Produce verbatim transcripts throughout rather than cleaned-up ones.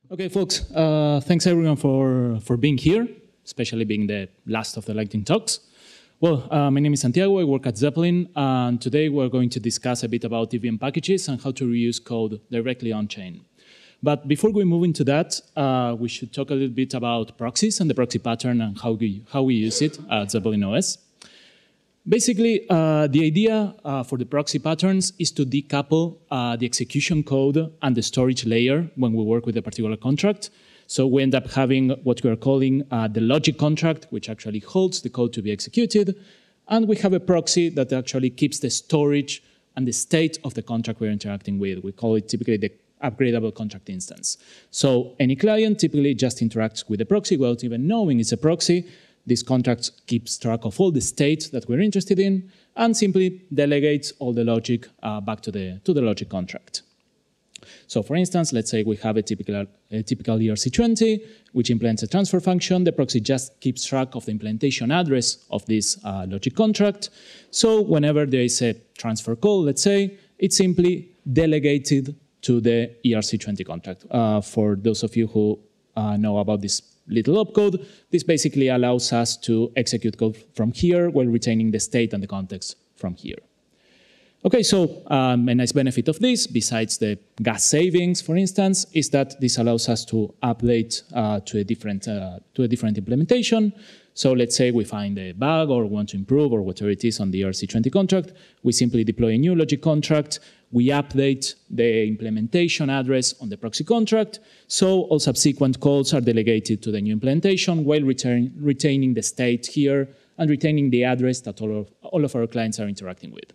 Okay, folks, uh, thanks everyone for, for being here, especially being the last of the lightning talks. Well, uh, my name is Santiago, I work at Zeppelin, and today we're going to discuss a bit about E V M packages and how to reuse code directly on-chain. But before we move into that, uh, we should talk a little bit about proxies and the proxy pattern and how we, how we use it at ZeppelinOS. Basically, uh, the idea uh, for the proxy patterns is to decouple uh, the execution code and the storage layer when we work with a particular contract. So we end up having what we are calling uh, the logic contract, which actually holds the code to be executed. And we have a proxy that actually keeps the storage and the state of the contract we're interacting with. We call it typically the upgradeable contract instance. So any client typically just interacts with the proxy without even knowing it's a proxy. This contract keeps track of all the state that we're interested in and simply delegates all the logic uh, back to the, to the logic contract. So for instance, let's say we have a typical, a typical E R C twenty, which implements a transfer function. The proxy just keeps track of the implementation address of this uh, logic contract. So whenever there is a transfer call, let's say, it's simply delegated to the E R C twenty contract. Uh, for those of you who uh, know about this little opcode, this basically allows us to execute code from here while retaining the state and the context from here. Okay, so um, a nice benefit of this, besides the gas savings, for instance, is that this allows us to update uh, to a different uh, to a different implementation. So let's say we find a bug or want to improve or whatever it is on the E R C twenty contract, we simply deploy a new logic contract. We update the implementation address on the proxy contract, so all subsequent calls are delegated to the new implementation while return, retaining the state here and retaining the address that all of, all of our clients are interacting with.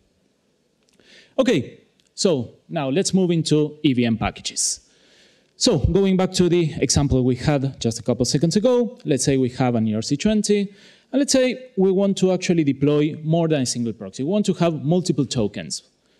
Okay, so now let's move into E V M packages. So going back to the example we had just a couple seconds ago, let's say we have an E R C twenty, and let's say we want to actually deploy more than a single proxy. We want to have multiple tokens.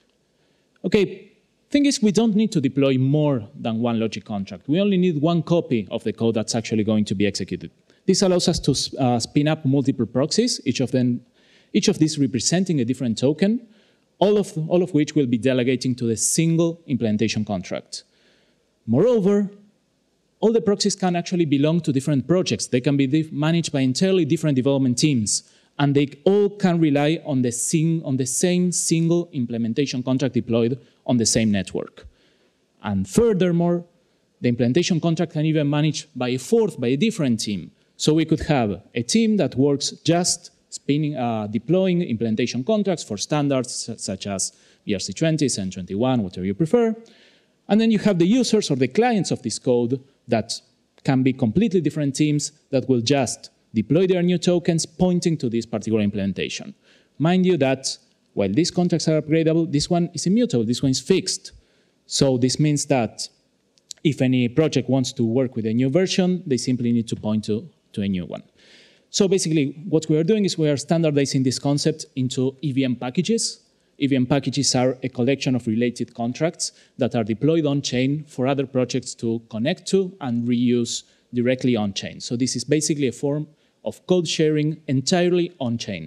Okay, thing is we don't need to deploy more than one logic contract. We only need one copy of the code that's actually going to be executed. This allows us to uh, spin up multiple proxies, each of them, each of these representing a different token, all of, all of which will be delegating to the single implementation contract. Moreover, all the proxies can actually belong to different projects. They can be managed by entirely different development teams, and they all can rely on the, sing, on the same single implementation contract deployed on the same network. And furthermore, the implementation contract can even managed by a fourth, by a different team. So we could have a team that works just spinning, uh, deploying implementation contracts for standards such as E R C twenty, S N twenty-one, whatever you prefer. And then you have the users or the clients of this code that can be completely different teams that will just deploy their new tokens pointing to this particular implementation. Mind you that while these contracts are upgradable, this one is immutable, this one is fixed. So this means that if any project wants to work with a new version, they simply need to point to, to a new one. So basically what we are doing is we are standardizing this concept into E V M packages. E V M packages are a collection of related contracts that are deployed on-chain for other projects to connect to and reuse directly on-chain. So this is basically a form of code sharing entirely on-chain.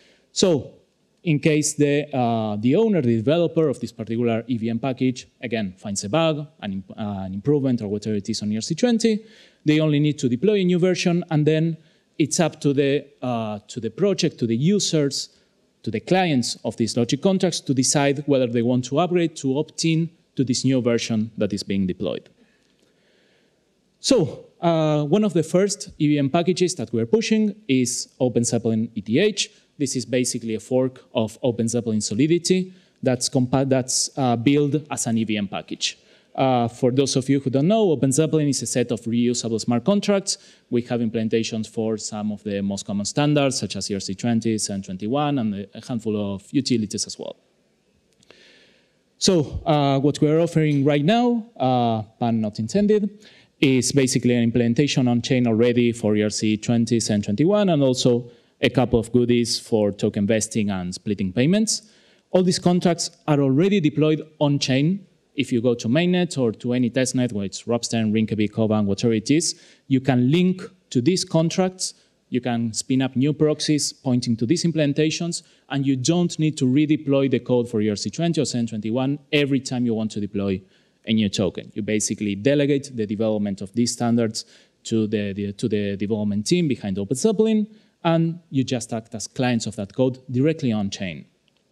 So in case the, uh, the owner, the developer of this particular E V M package, again, finds a bug, an, uh, an improvement, or whatever it is on E R C twenty, they only need to deploy a new version, and then it's up to the, uh, to the project, to the users, to the clients of these logic contracts to decide whether they want to upgrade, to opt in to this new version that is being deployed. So uh, one of the first E V M packages that we're pushing is OpenZeppelin E T H. This is basically a fork of OpenZeppelin Solidity that's, that's uh, built as an E V M package. Uh, for those of you who don't know, OpenZeppelin is a set of reusable smart contracts. We have implementations for some of the most common standards, such as E R C twenty, S N twenty-one, and a handful of utilities as well. So uh, what we're offering right now, uh, pun not intended, is basically an implementation on-chain already for E R C twenty, S N twenty-one, and also a couple of goodies for token vesting and splitting payments. All these contracts are already deployed on-chain. If you go to mainnet or to any testnet, whether it's Ropsten, Rinkeby, Koban, whatever it is, you can link to these contracts. You can spin up new proxies pointing to these implementations, and you don't need to redeploy the code for E R C twenty or S N twenty-one every time you want to deploy a new token. You basically delegate the development of these standards to the, the, to the development team behind OpenZeppelin, and you just act as clients of that code directly on-chain.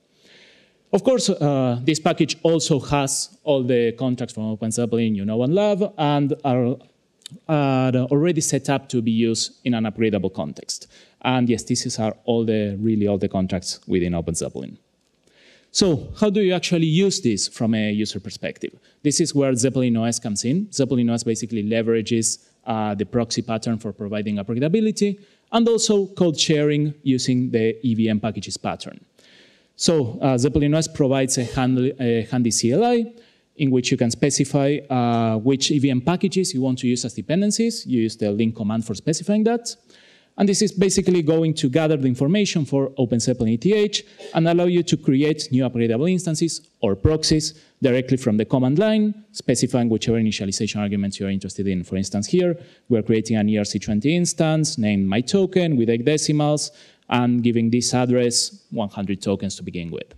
Of course, uh, this package also has all the contracts from OpenZeppelin you know and love, and are, are already set up to be used in an upgradable context. And yes, these are all the, really all the contracts within OpenZeppelin. So how do you actually use this from a user perspective? This is where ZeppelinOS comes in. ZeppelinOS basically leverages uh, the proxy pattern for providing upgradability, and also code sharing using the E V M Packages pattern. So uh, ZeppelinOS provides a handy, a handy C L I in which you can specify uh, which E V M packages you want to use as dependencies. You use the link command for specifying that. And this is basically going to gather the information for OpenZeppelin E T H and allow you to create new upgradable instances or proxies directly from the command line, specifying whichever initialization arguments you're interested in. For instance, here, we're creating an E R C twenty instance named myToken with eight decimals and giving this address one hundred tokens to begin with.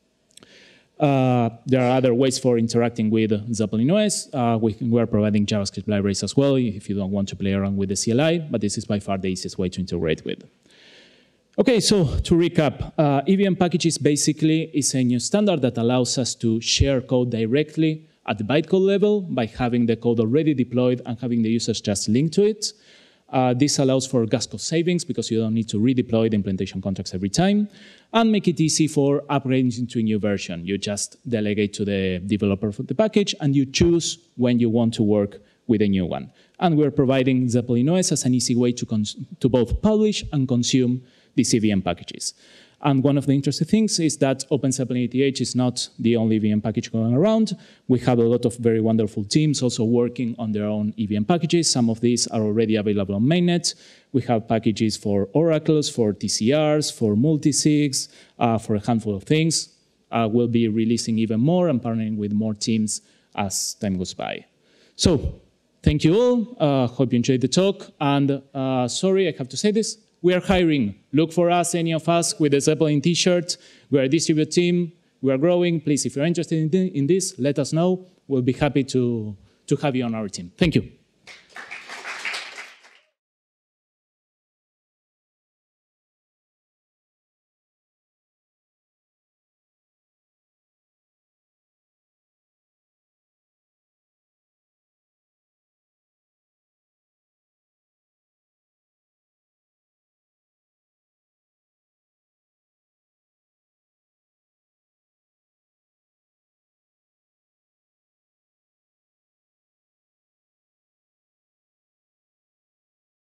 Uh, there are other ways for interacting with ZeppelinOS. Uh, we, we are providing JavaScript libraries as well if you don't want to play around with the C L I, but this is by far the easiest way to integrate with. Okay, so to recap, uh, E V M Packages basically is a new standard that allows us to share code directly at the bytecode level by having the code already deployed and having the users just link to it. Uh, this allows for gas cost savings because you don't need to redeploy the implementation contracts every time, and make it easy for upgrading into a new version. You just delegate to the developer of the package, and you choose when you want to work with a new one. And we're providing ZeppelinOS as an easy way to, to both publish and consume these E V M packages. And one of the interesting things is that OpenZeppelin E T H is not the only E V M package going around. We have a lot of very wonderful teams also working on their own E V M packages. Some of these are already available on mainnet. We have packages for oracles, for T C Rs, for multisigs, uh, for a handful of things. Uh, we'll be releasing even more and partnering with more teams as time goes by. So, thank you all. Uh, hope you enjoyed the talk. And uh, sorry, I have to say this. We are hiring. Look for us, any of us, with a Zeppelin t-shirt. We are a distributed team. We are growing. Please, if you're interested in this, let us know. We'll be happy to, to have you on our team. Thank you.